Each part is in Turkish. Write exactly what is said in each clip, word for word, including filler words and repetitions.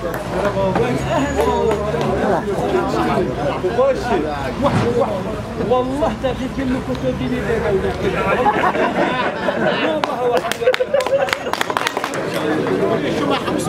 والله تاخذ كلمه كتب دي شو ما حمص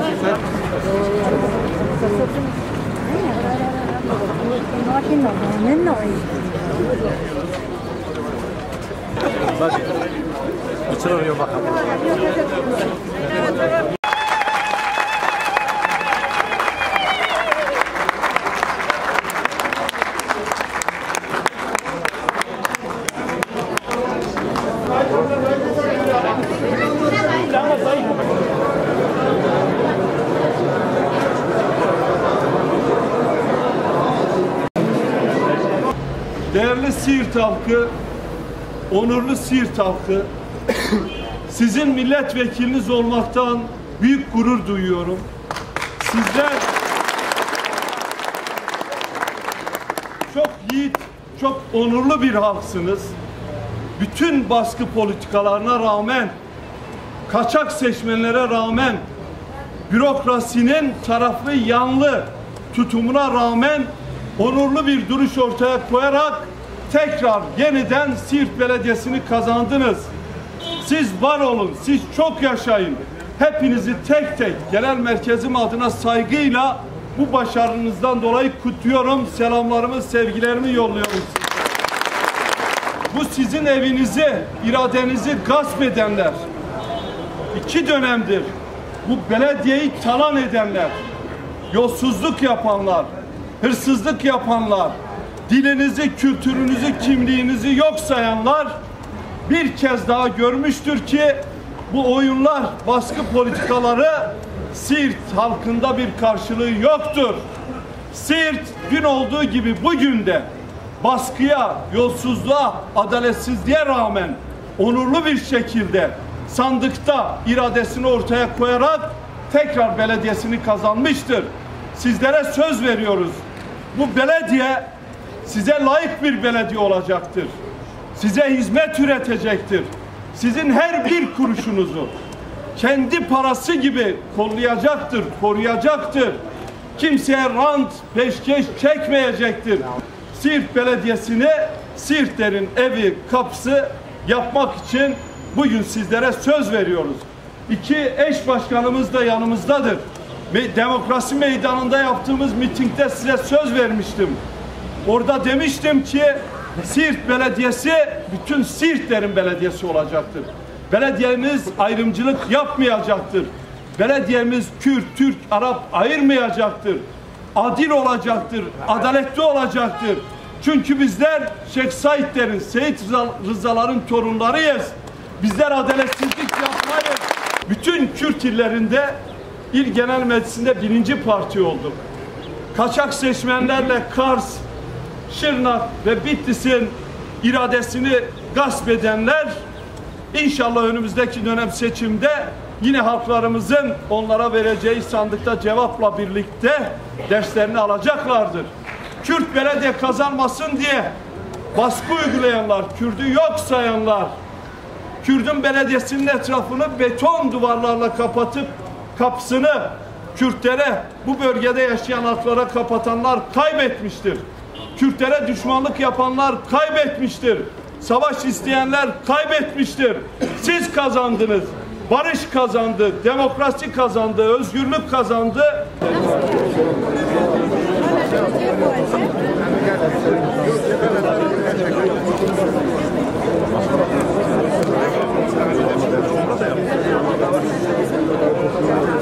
Değerli Siirt halkı, onurlu Siirt halkı, sizin milletvekiliniz olmaktan büyük gurur duyuyorum. Sizler çok yiğit, çok onurlu bir halksınız. Bütün baskı politikalarına rağmen, kaçak seçmenlere rağmen, bürokrasinin taraflı yanlı tutumuna rağmen onurlu bir duruş ortaya koyarak tekrar yeniden Siirt Belediyesi'ni kazandınız. Siz var olun, siz çok yaşayın. Hepinizi tek tek genel merkezim adına saygıyla bu başarınızdan dolayı kutluyorum. Selamlarımı, sevgilerimi yolluyorum size. Bu sizin evinizi, iradenizi gasp edenler, iki dönemdir bu belediyeyi talan edenler, yolsuzluk yapanlar, hırsızlık yapanlar, dilinizi, kültürünüzü, kimliğinizi yok sayanlar bir kez daha görmüştür ki bu oyunlar, baskı politikaları Siirt halkında bir karşılığı yoktur. Siirt dün olduğu gibi bugün de baskıya, yolsuzluğa, adaletsizliğe rağmen onurlu bir şekilde sandıkta iradesini ortaya koyarak tekrar belediyesini kazanmıştır. Sizlere söz veriyoruz. Bu belediye size layık bir belediye olacaktır. Size hizmet üretecektir. Sizin her bir kuruşunuzu kendi parası gibi kollayacaktır, koruyacaktır. Kimseye rant, peşkeş çekmeyecektir. Siirt Belediyesi'ni Siirtlerin evi, kapısı yapmak için bugün sizlere söz veriyoruz. İki eş başkanımız da yanımızdadır. Demokrasi Meydanı'nda yaptığımız mitingde size söz vermiştim. Orada demiştim ki Siirt Belediyesi bütün Siirtlerin belediyesi olacaktır. Belediyemiz ayrımcılık yapmayacaktır. Belediyemiz Kürt, Türk, Arap ayırmayacaktır. Adil olacaktır, adaletli olacaktır. Çünkü bizler Şeyh Saidlerin, Seyit Rızaların torunlarıyız. Bizler adaletsizlik yapmayız. Bütün Kürt illerinde İl Genel Meclisi'nde birinci parti olduk. Kaçak seçmenlerle Kars, Şırnak ve Bitlis'in iradesini gasp edenler inşallah önümüzdeki dönem seçimde yine halklarımızın onlara vereceği sandıkta cevapla birlikte derslerini alacaklardır. Kürt belediye kazanmasın diye baskı uygulayanlar, Kürt'ü yok sayanlar, Kürt'ün belediyesinin etrafını beton duvarlarla kapatıp kapısını Kürtlere, bu bölgede yaşayan halklara kapatanlar kaybetmiştir. Kürtlere düşmanlık yapanlar kaybetmiştir. Savaş isteyenler kaybetmiştir. Siz kazandınız. Barış kazandı, demokrasi kazandı, özgürlük kazandı. Thank you.